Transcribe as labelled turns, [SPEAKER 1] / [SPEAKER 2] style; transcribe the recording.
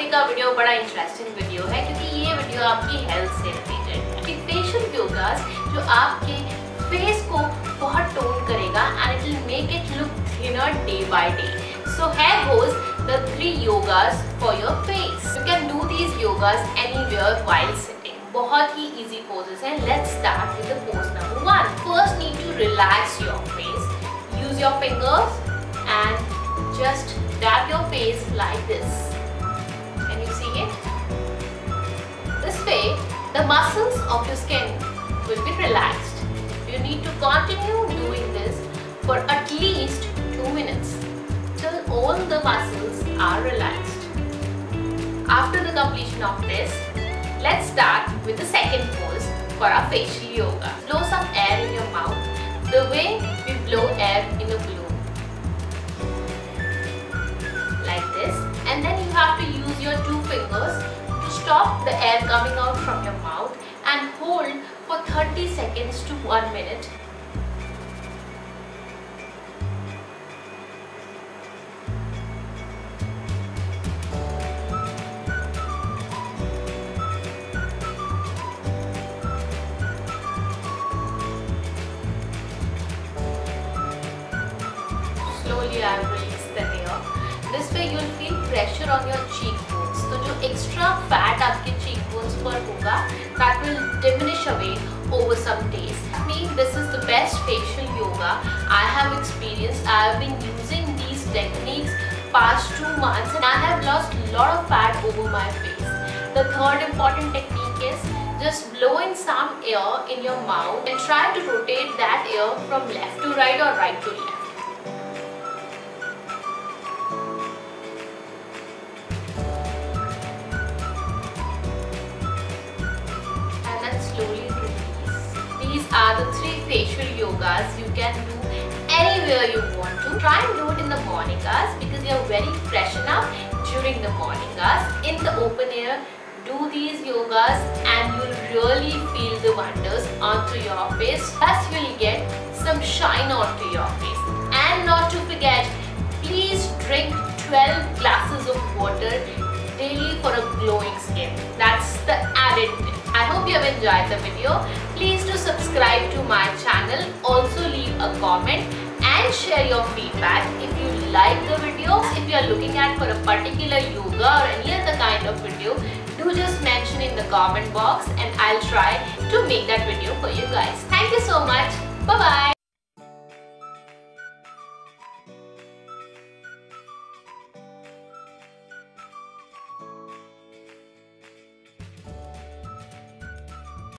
[SPEAKER 1] हफ्ते का वीडियो बड़ा इंटरेस्टिंग वीडियो है क्योंकि ये वीडियो आपकी हेल्थ से रिलेटेड है कि फेशियल योगास जो आपके फेस को बहुत टोन करेगा and it will make it look thinner day by day. So here goes the 3 yogas for your face. You can do these yogas anywhere while sitting. बहुत ही easy poses हैं. Let's start with the pose number 1. First need to relax your face. Use your fingers and just dab your face like this. Can you see it? This way the muscles of your skin will be relaxed. You need to continue doing this for at least 2 minutes till all the muscles are relaxed. After the completion of this, let's start with the second pose for our facial yoga. Blow some air in your mouth the way we blow air in a balloon. Like this, and then you have to use your 2 fingers to stop the air coming out from your mouth and hold for 30 seconds to 1 minute. Slowly I will release the hair. This way you will feel pressure on your cheekbones. तो जो extra fat आपके cheekbones पर होगा, that will diminish away over some days. I mean, this is the best facial yoga I have experienced. I have been using these techniques past 2 months and I have lost a lot of fat over my face. The third important technique is just blow in some air in your mouth and try to rotate that air from left to right or right to left. Slowly release. These are the 3 facial yogas you can do anywhere you want to. Try and do it in the morning hours because you are very fresh enough during the morning hours. In the open air, do these yogas and you will really feel the wonders onto your face. Plus you will get some shine onto your face. And not to forget, please drink 12 glasses of water daily for a glowing skin. That's the added tip. I hope you have enjoyed the video. Please do subscribe to my channel. Also leave a comment and share your feedback if you like the video. If you are looking at for a particular yoga or any other kind of video, do just mention in the comment box and I'll try to make that video for you guys. Thank you so much. Bye bye.